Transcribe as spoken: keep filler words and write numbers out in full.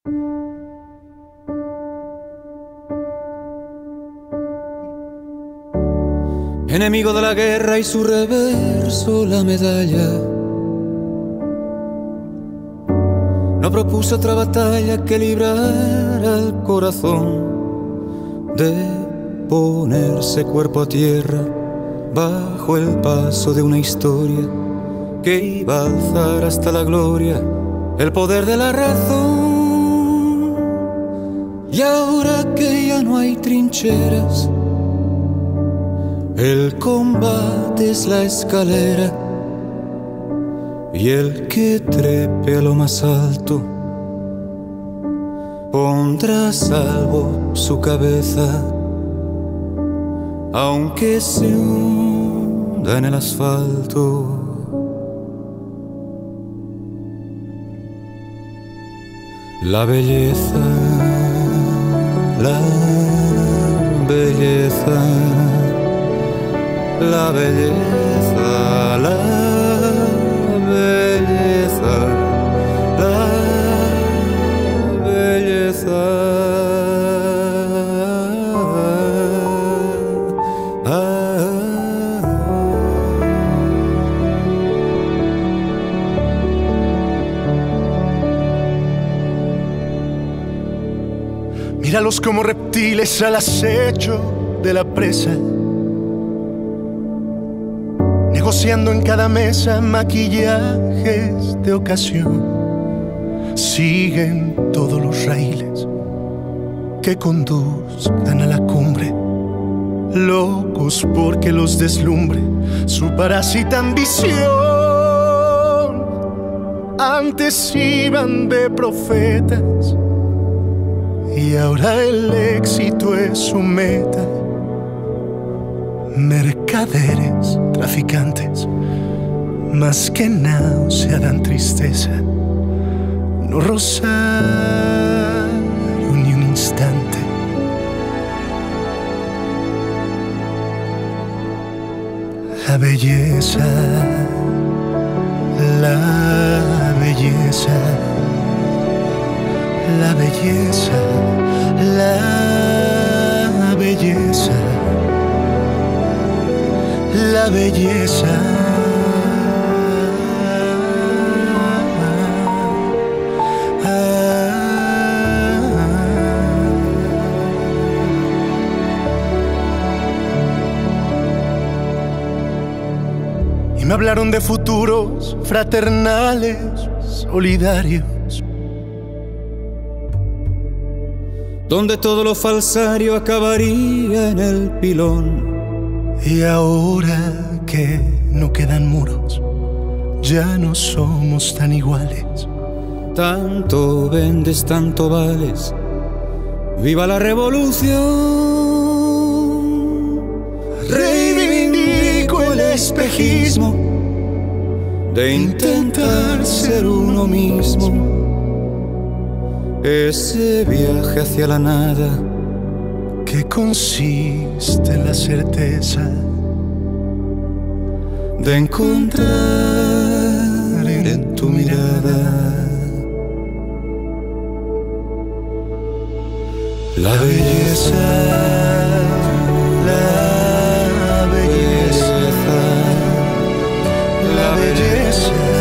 Enemigo de la guerra y su reverso la medalla. No propuso otra batalla que librar al corazón de ponerse cuerpo a tierra bajo el paso de una historia que iba a alzar hasta la gloria el poder de la razón. Y ahora que ya no hay trincheras, el combate es la escalera, y el que trepe a lo más alto pondrá a salvo su cabeza, aunque se hunda en el asfalto. La belleza, la belleza, la belleza, la belleza, la belleza. Ah, ah, Míralos como reptiles al acecho de la presa, negociando en cada mesa maquillajes de ocasión. Siguen todos los raíles que conduzcan a la cumbre, locos porque los deslumbre su parásita ambición. Antes iban de profetas y ahora el éxito es su meta. Mercaderes, traficantes, más que náusea dan tristeza. No rozaron ni un instante. La belleza, la belleza, la belleza, la belleza, la belleza. Y me hablaron de futuros fraternales, solidarios, donde todo lo falsario acabaría en el pilón. Y ahora que no quedan muros, ya no somos tan iguales. Tanto vendes, tanto vales. ¡Viva la revolución! Reivindico el espejismo de intentar ser uno mismo. Ese viaje hacia la nada que consiste en la certeza de encontrar en tu mirada la belleza, la belleza, la belleza.